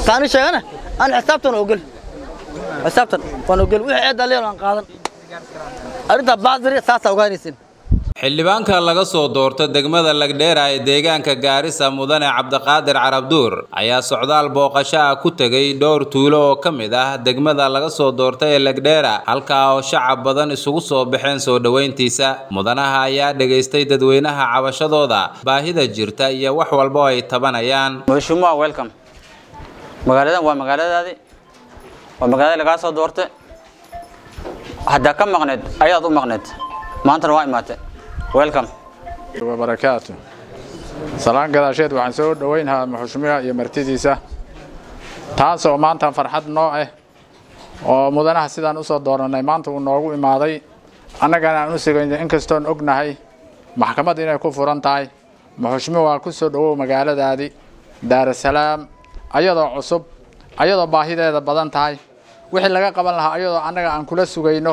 ثاني شيء أنا حسابتنا وقل حسابتنا وأنا وقل وحيد عليه وأنا قادر أريد بعض ساسة وغيرسين xildhibaanka laga soo doorto degmada Lagdheera ee deegaanka Gaarisa Mudane Cabdiqaadir Carabduur ayaa socdaal booqasho ah ku tagay dhowr tuulo oo kamid ah degmada laga soo doortay ee Lagdheera halka oo shacab badan isugu soo baxeen soo dhaweyntiisa mudanaha ayaa dhageystay dadweynaha cabashadooda baahida jirta iyo wax walba ay tabanayaan Mheshimiwa welcome magaaladan waa magaalada laga soo doortay hadda ka maqneed ayaad u maqneed maanta waa imaatay welcome وبركاته سلام قداشيد waxaan soo dhaweynaa Mheshimiwa iyo martidiisa taas oo maanta farxad noo ah oo mudanaha sidaan u soo dooranay maanta uu noogu imaaday annagana aan u sugayn in kastoon ognahay maxkamadda inay ku furan tahay Mheshimiwa ku soo dhawow magaaladaadi Dar es Salaam ayadoo cusub ayadoo baahideeda badan tahay wixii laga qaban lahaa ayadoo annaga aan kula sugayno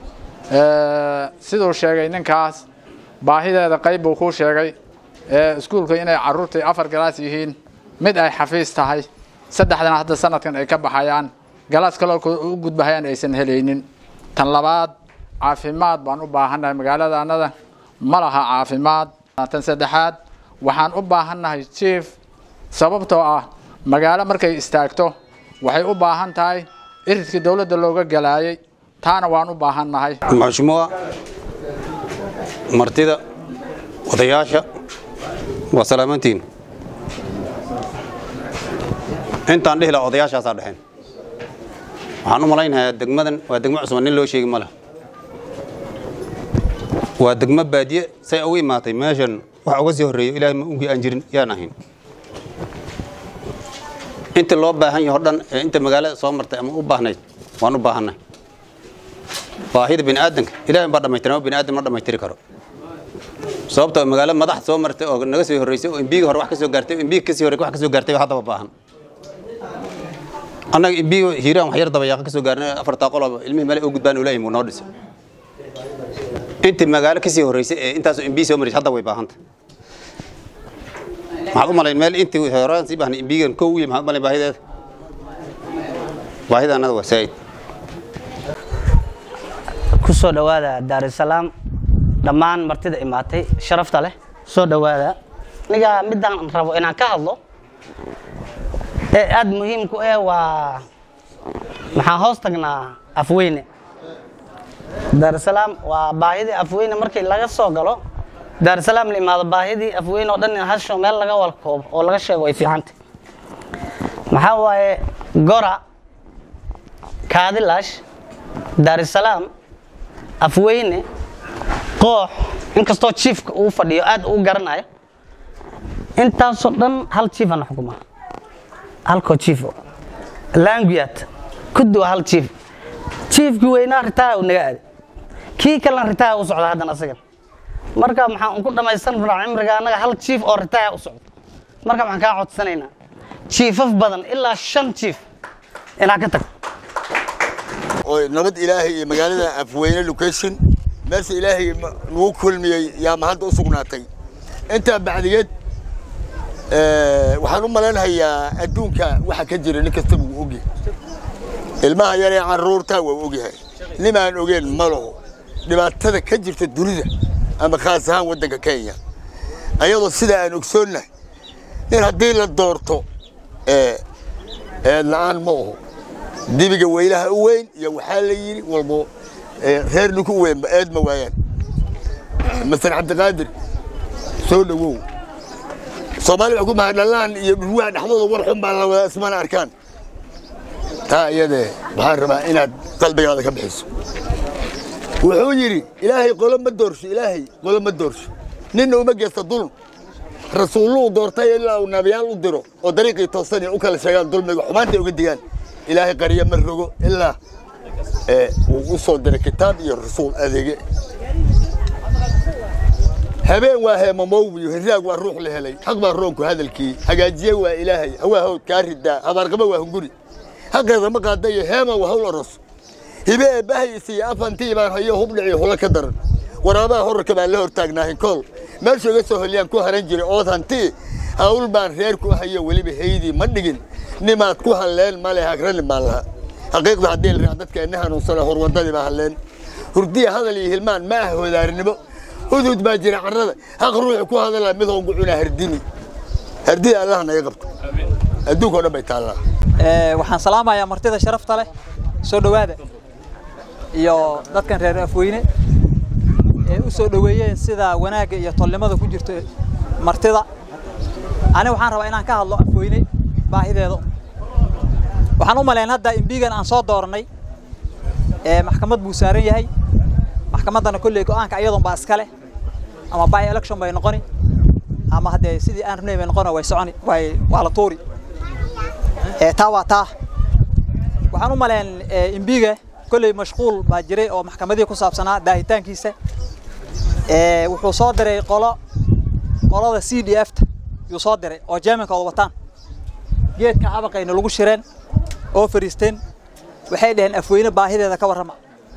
sidoo sheegay ninkaas baahideeda qayb uu ku sheegay iskuulka inay caruurtay 4 galaas yihiin mid ay xafiis tahay saddexdana hadda sanadkan ay ka baxayaan galaas kale oo u gudbahayaan aysan helaynin tan labaad caafimaad baan u baahanahay magaaladaanada ma laha caafimaad tan saddexaad waxaan u baahanahay chief sababtoo ah magaalo markay istaagto waxay u baahan tahay iridkii dawladda looga galaayay taana waan u baahanahay Mheshimiwa martida odayaasha waa salaamantiin intaan dhihla odayaashaas dhaxeen waxaan u malaynayaa degmadan waa degmo cusub nin loo sheegi malaha waa degmo baadiye say ugu imaatay meeshan wax uga sii horeeyo ilaahay ma ugu aan jirin yaan ahayn inta loo baahan yahay dhan inta magaalada soo martay ama u baahnayd waan u baahanay baahida bini'aadanka ilaahay baa dhamaystiray bini'aadan ma dhamaystiri karo sababtoo magaalo madax soo martay oo naga soo horeysay oo imbiga hore wax ka soo gaartay imbiga ka sii hore wax ka soo gaartay hadaba baahan annaga imbiga hiiraan wax yar daba yaaq ka soo gaarnay 4 qolob ilmihi meel u gudbaan ulaahay mu noo dhisay inta magaalo ka sii horeysay ee intaas imbiga soo maray hadaba way baahanta maxaa u malayn meel intii horaan si baahan imbigan koow iyo maxaa u malayn baahidaanada waa saayid kusoo dhawaada Dar es Salaam dhamaan martida imaatay sharafta leh soo dhawaada niga midaan rabo inaan ka hadlo ee aad muhiim ku ah waa maxaa hoos tagnaa Afweyne Dar es Salaam waa baahida Afweyne markii laga soo galo Dar es Salaam limaada baahidii Afweyne oo dhan hasho meel laga walkoob oo laga sheego ay fiicantay maxaa waaye Gora Kaadilash Dar es Salaam Afweyne koox inkastoo chiefka uu fadhiyo aad u garanayo intaas oo dhan hal chief aan xukuma halko chief language kudu hal chiefki weyna ritaa u naga aad kii kala ritaa u socda hadan asaga marka maxaan ku dhamaysan cimriga anaga hal chief oo ritaa u socdo marka maxaan ka codsanaynaa chiefaf badan ilaa 5 chief ina ka tag oo nabad ilaahay iyo magaalada Afweyne location meesha ilaahay lagu kulmiyay yaa mahad u sugnaatay inta bacdigeed waxaan u maleynayaa adduunka waxa ka jira nin kasta uu ogyahay ilmaha yar ee caruurta waa ogyahay nimaan ogeen malo dhibaatada ka jirta dunida ama khaas ahaan wadanka Kenya ayadoo sida aan ogsoonahay in haddii la doorto la'aan ma oho dibiga weylaha u weyn iyo waxaa la yiri walbo reer niku weyn aad ma waayaan مثلا cabdiqaadir soo dhawow Soomaali waxa ku mahadnalaan iyo dhuwaan dhaxdooda war xun baa la wada ismaan arkaan taa iyada waxaan rabaa inaad qalbigaaga ka bixiso wuxuu yiri ilaahay qolo ma doorsho nin uma geesto dulm rasuuluhu doortay ilaa uu nabiyaan u diro oo dariiqii toosan u kala sheegaan dulmiga xumaanta uga digaan ilaahay qariya ma rogo ilaa uu soo diray kitaab iyo rasuul adeege habeen waa heemamowbiyo hiraag waa ruux la helay xaq baa roonku hadalkii hagaajiye waa ilaahay hawaa hawd ka rida abaarqaba waa hunguri haqeeda ma qaaday heema waa hawl aros hibee bahaysi afantii baan hayo hubdhici hula ka daran waraabaha horka baan la hortaagnaahin kool meesha uga soo holiyaan ku haran jiray oo hanti hawl baan reer ku hayo weliba heydii ma dhigin nimaad ku halleen male hagrani baan lahaa xaqiiqda haddii la dadka inaha nuusana horwadadii baa halleen hurdiya hadal iyo hilmaan ma ah wadaarinimo hudud baa jira carrada haq ruuxu ku hadalaa mid oo gucuna hardii Allah naga qabto adduunka oo dhan bay taallaa waxaan salaamayaa martida sharafta leh soo dhawaada iyo dadkan reer Afweyne u soo dhaweeyeen sida wanaaga iyo tolnimada ku jirto martida أنا وحنا ربنا إنك هالله أفويني باهي ذا وحنا ملينا هذا إمبيجن عن صوت دورني محكمة بوسارية هي محكمة أنا كل يقول أنك أيضا باسكله أما باي إلكشن بينقني أما هذا سيدي أنا بني بينقنا ويسعني وعلى طوري تاوا وحنا ملينا إمبيجن كل مشغول بجري أو محكمة دي كوساب سنة داهيتان كيسة وحصاد دري قلا CDF يصادر أو جامعة الوطن جيت كعبة إنه لقوا شيرين أو فريستين وحيدهن أفوين باهي ذا كورما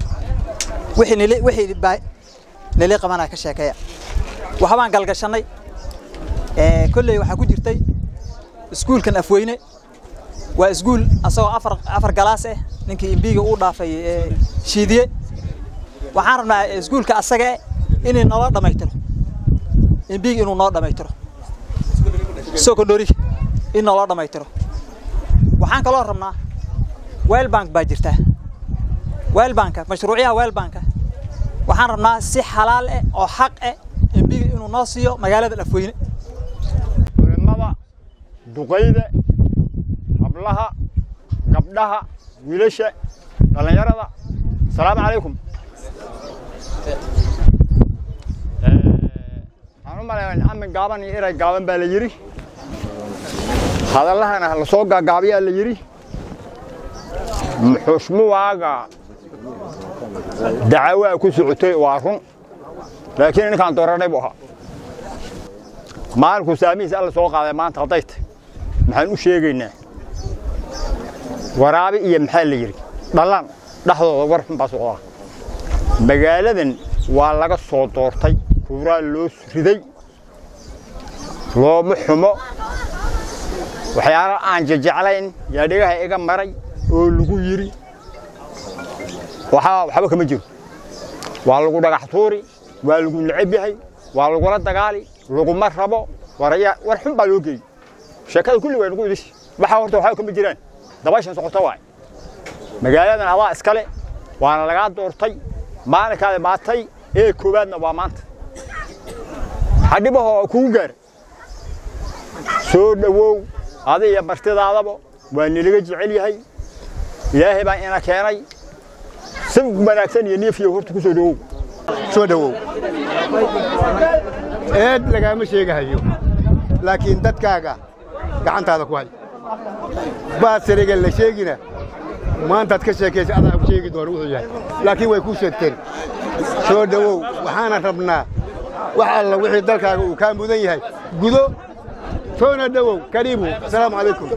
وحي باي نلاقي معنا كشكاية وحبان قال قشني كل يوم حكوا جرتي سكول كان أفوينه وسكول أسوا أفر جلاسة نكى بيجي أوضة في شيدية وحارنا سكول كأسجى إني نراد ما يتره إن بيجي إنه نراد ما يتره سكندري إن الله ما يتره وحنا كلا رمنا ويل بانك باجرته ويل بانك مشروعية ويل بانك وحنا رمنا سي حلال أو حق إن بيجي إنه ناصيو مجال الأفوين الماما دقيدة قبلها ويلشة الله يرضى السلام عليكم أنا ما أنا قابن إيرا قابن بالجري هذا الله أنا الصوغ قابي الجري حشمو واقع دعوة كسرتي وارون لكن أنا كان دورنا بها ما الكسامي سأل الصوغ هذا ما انتقطيت محل مشيقينا ورابي إيه محل يجري بلان لحظة ورف بسوق مقالة والله الصوت دورتي كورا لوس ردي لو محمو وحيارا aan jajaclayn yaa dhigaha iga maray oo lagu yiri waxba kama jiro waa lagu dhagax tuuri waa lagu lacib yahay waa lagu la dagaali lagu marrabo war xun baa loo geeyay sheekada kulli way lagu idis waxa horta waxa kama jiraan dabashan socoto waay magaaladan adaa iskale waana laga doortay maalinkaada maatay ee koobaadna waa maanta hadhibaho ku gaar soo dhawow adiga martidaadaba waa niliga jecel yahay ilaahay baa ina keenay si wanaagsan iyo neefiyo horta ku soo dhawow laga ma sheegayo laakiin dadkaaga gacantaada ku hay baasiriga la sheegina maanta ka sheekaysa adaa ku sheegi doona wuxuu yahay laakiin way ku sheegteen soo dhawow waxaana rabnaa wax alla wixii dalkaaga uu ka mudan yahay gudo تونا دو كريمو السلام عليكم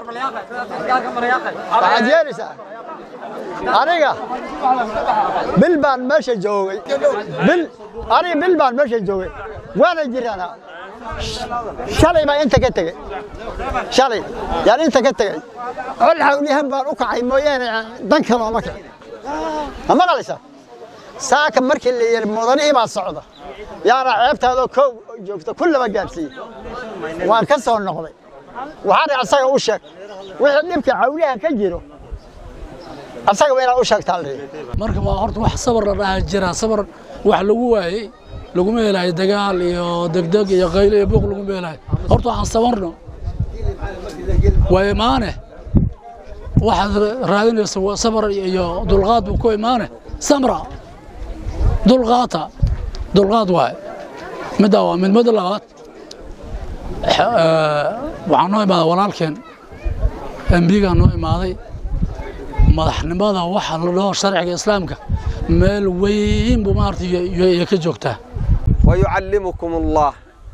عجيرسا أريجا بالبان ماشي جوي بالبان ماشي جوي وانا جيرانا شالي ما انت كتجي شالي يعني انت كتجي أول حولي هم بروكعي مويان دنكر ومك أما قالسا ساك مركي اللي الموضوع ما الصعودة يا رعبت هذا جوكت كل ما جالسين وأنا كسر النقطة وهذا أصلا وشك وحنيمك عوليها كجيرو أصلا وين وشك تالي مركب أرض واحد صبر راح جرا صبر واحد لقوه لقوه ميلاي دجال يا دقدق يا غيل يبوق لقوه ميلاي أرض واحد صبرنا وإيمانه واحد رادين يسوى صبر يا دلغات بكو إيمانه سمرة دلغات واحد مداوى من مدلغات waxaan noo imaaday walaalkeen ambiga noo imaaday madaxnimada waxa la dhaho sharciga islaamka meel weyn buu maartay ka joogtaa ويعلمكم الله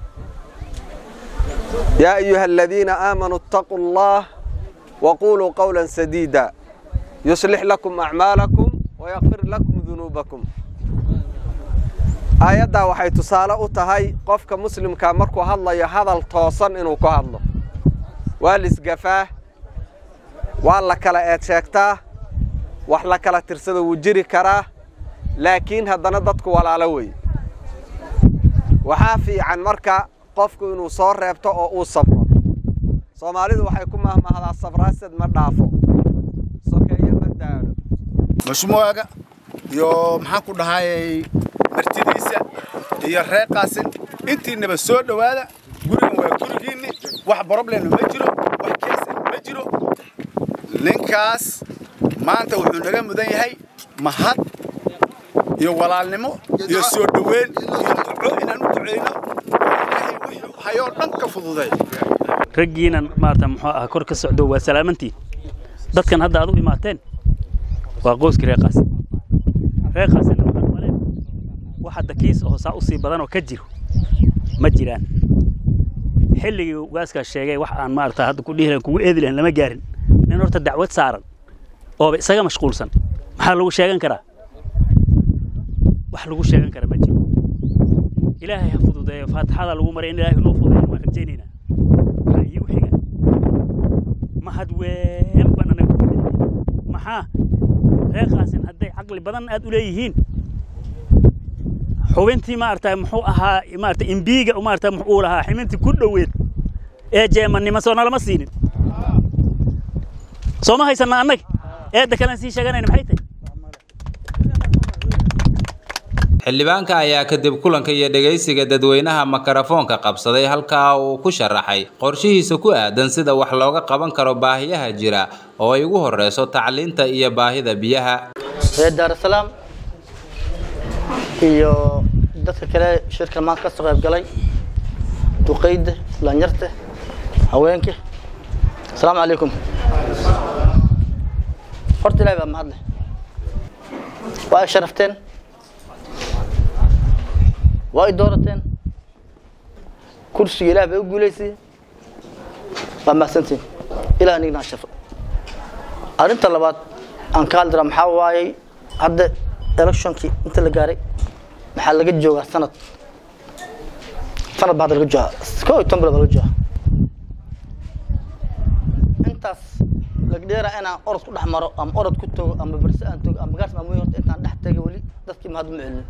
يا أيها الذين آمنوا اتقوا الله وقولوا قولا سديدا يصلح لكم أعمالكم ويغفر لكم ذنوبكم aayadda waxay tusaale u tahay qofka muslimka markuu hadlayo hadal toosan inuu ku hadlo waa lisgafaa waa la kala eed sheegtaa wax la kala tirsada wuu jiri karaa laakiin haddana dadku walaalo wey waxaa fiican marka qofku inuu soo reebto oo uu sabro Soomaalidu waxay ku mahmahdaa sabraasid ma dhaafo sokeeyo ma daaro mashmuuga iyo maxaan ku dhahay martidiisa iyo reeqaasin intiinaba soo dhawaada gurigan waa gurigiinni wax problem ma jiro wax kees ma jiro ninkaas maanta wuxuu naga mudan yahay mahad iyo walaalnimo iyo soo dhaweyn iyo duco inaan u duceyno ilaahay wuxuu hayo dhan ka fududay raggiinan maarta muxuu ah kor ka socdo waa salaamantii dadkan hadda aad u imaateen waa qoyska reeqaasin waxa dakiis oo saa u sii badan oo ka jiro ma jiraan xilligii waaska sheegay wax aan maarta hadda ku dhihiran kugu eedileen lama gaarin nin horta dacwad saaran oo isaga mashquulsan maxaa lagu sheegan karaa wax lagu sheegan kara ma jiro ilaahay ha fududeeyo faatixada lagu maray in ilaahay noo fududeeyo ma rajaynayna ayuu xiga ma had ween banana maxaa reeqaasin hadday aqli badan aad u leeyihiin xubintii maarta muxuu ahaa maarta imbiga oo maarta muxuu lahaa ximintii ku dhaweed ee jeemanimo soo nalama siinin soo ma haysan annaga ee dadkan si sheeganayna maxay tahay xildhibaanka ayaa kadib kulanka iyo dhageysiga dadweynaha makarafoonka qabsaday halka uu ku sharaxay qorshihiisa ku aadan sida wax looga qaban karo baahiyaha jira oo ay ugu horeyso tacliinta iyo baahida biyaha Dar es Salaam iyo dadka kale shirka maanta ka soo qayb galay duqeyd lanyarta haweenka assalaamu alaykum horta ilaahay baa mahadle waa sharafteen waa idoorateen kursiga ilaahay u guuleysay waa mahadsantiin ilaahay nigna shafo arinta labaad aan ka hadlaa maxaa waayay hadda electionkii inta la gaaray maxaa laga joogaa sanad baad laga joogaa koo tambal laga joogaa intaas laga dheeraa inaan orod ku dhaxmaro ama orod ku tago ama barse aan tago ama gaas maamuyo intaan dhex tagay wali dadkii mahad ma celin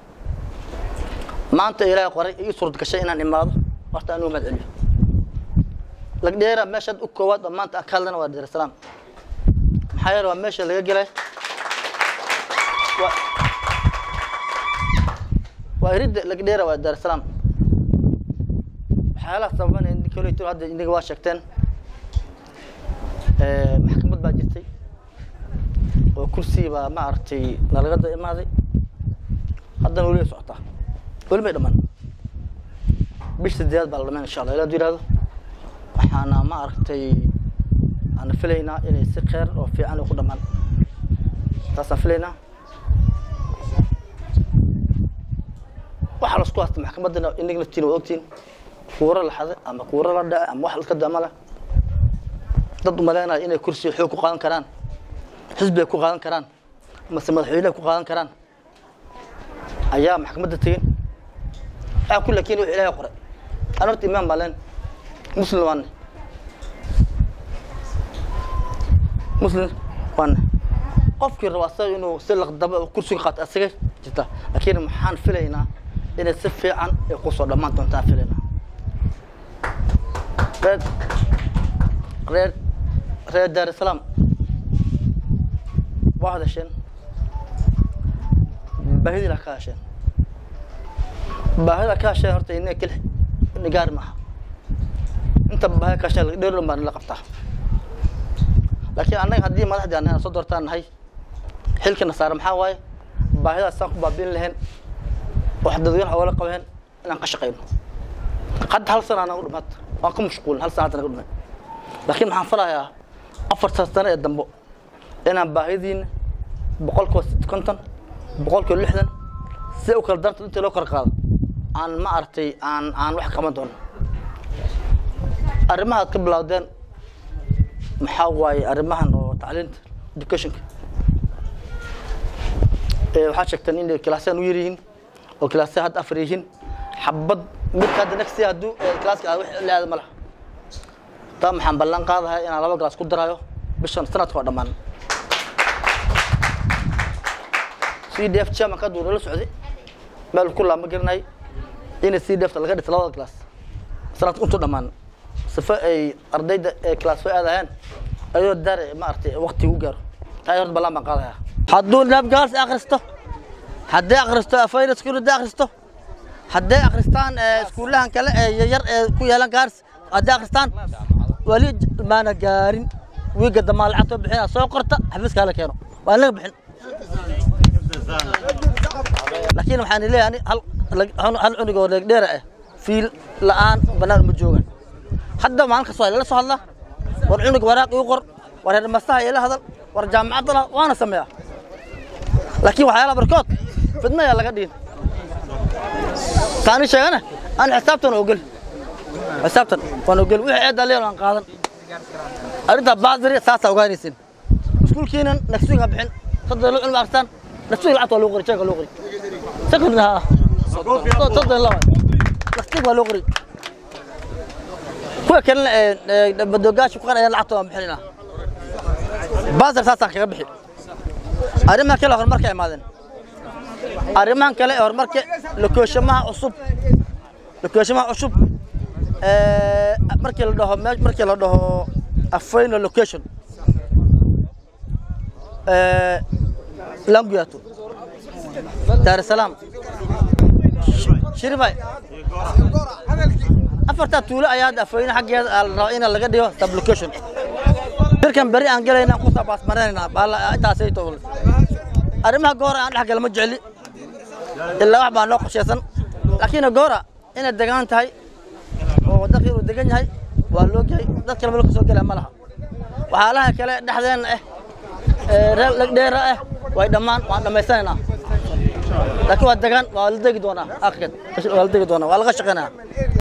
maanta ilaahay qoray iyo suurad gashay inaan imaado horta aan u mahad celiyo laga dheeraa meesha u koowaad maanta aan ka hadlana waa Dar es Salaam maxaa yeelay waa meesha laga galay وأريد لقديرة ودار السلام حالات طبعا إن كل يتو هذا إنك واشكتن محكمة باجتي وكرسي ما عرفتي نلقد ماذي هذا نقول صعطة كل ما يضمن بيش تزيد بالله إن شاء الله لا دير هذا أنا ما عرفتي أنا فينا إني سكر وفي أنا خدمان تصفلنا waxa la isku haystay maxkamadda inagna naftiin oo ogtiin kuura la xaday ama kuura la dhacay ama wax ka damala dad u maleynaya inay kursi xoog ku qaadan karaan xisbiga ku qaadan karaan ama madaxweynaha ku qaadan karaan ayaa maxkamadda tageen ku laakiin wax ilaahay qoray anarti imaan balan muslim waan qofkii rawaasay inuu si laqdaba kursi qaat asaga jirta laakiin maxaan filaynaa إن السفي عن قصة لما تنتافلنا ريد دار السلام واحد عشان بهذه الكاشن هرتي إنك كل نجار معها أنت بهذا كاشن دير لما نلقطها لكن أنا هدي ما حد أنا صدرتان هاي حلك صار محاوي بهذا الساق بابين لهن واحد ضيون حوالي قوهن أنا قشقين قد هل سنة أنا أقول مات وأكون مشغول هل سنة أنا أقول مات لكن محن فرها أفر سنة يدمبو أنا باهدين بقولك كنتن بقولك اللحدن سأوك الدرت أنت لو كرقال عن ما أرتي عن واحد كمان دون أرمها قبل أودين محاوي أرمها إنه تعلنت education waxaa sheegtay in kalaasaan u yiriin وكلاس هاد أفريجين حبض مكاد نكسي هادو كلاس اللي هذا ملح طبعا حنبلن قاضها إن على كلاس قدرايو بشان سنة تقعد مان CDF شام كدور السعودي بل كلها ما قرناي إن CDF تلقى ثلاثة كلاس سنة كنتو دمان صفاء أي أرديد كلاس في هذا هن أيوة دار ما أرتي وقتي وقر تاير بلان بقالها حدون لاب جالس أخرسته حد أخرسته فايل سكول ده أخرسته حد أخرستان سكولها كلا ير كويلان كارس حد أخرستان وليد ما نجارين ويقدم مال عطوا بحين سوقرته حبس كلا كانوا وأنا بحين لكن محن ليه يعني هل عنق ولا ديره في الآن بنات مجوعين حد ما عنك سؤال لا سؤال الله ورعنق وراق يقر ورهذا مساها إلى هذا ورجع عضله وأنا سميها لكن وحياة بركات في الدنيا يلا قدين ثاني شيء أنا حسبت أنا أقول حسبت وأنا أقول وحيد عليه وأنا قادم أريد بعض ذري ساسة وغانيسين مسكول كينا نكسوها بحين صدق لو المعرستان نكسوه العطوا لوغري شيء لوغري سكرناها صدق الله نكسوها لوغري هو كان بدوقاش وكان العطوا بحيننا بازر ساسة كذا بحين أريمها كلا هرمرك يا مادن أريمها كلا هرمرك لكوشمها عصب لكوشمها عصب مركل ده مركل ده أفين اللوكيشن لانجياتو دار السلام شريفاي أفرت طول أياد أفين حق الرائين اللي قديو تب لوكيشن لكن بري أنجلينا قصة باس مرينا بالا تاسيتو أرمها جورا عند حق المجعلي إلا واحد بانوق شيئا لكن جورا إن الدجان تاي ودخل الدجان هاي واللوج هاي ذكر ملك سوق الأملها وحالها كلا دحذين لك ديرة ويدمان وعندما يسنا لكن الدجان والدك دونا أكيد والدك دونا والغشقنا